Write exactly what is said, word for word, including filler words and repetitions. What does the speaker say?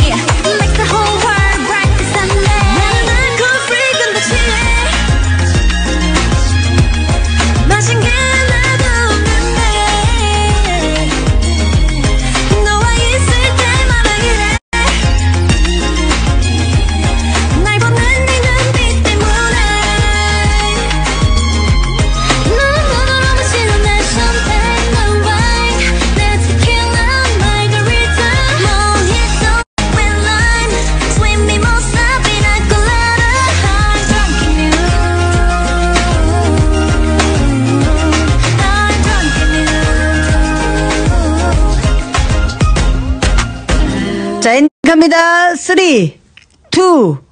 Makes the whole world bright as sunday. 나는 dark freak 근데 취해. 마신 게 나도 없는데 너와 있을 때마다 이래. 날 보는 네 눈빛 때문에 눈으로 마시는 내 champagne, 내 wine, 내 tequila, margarita, mojito with lime, sweet mimosa, pina colada. I'm drunk in you. I'm drunk in you. 자, 엔딩 갑니다. 쓰리, 투,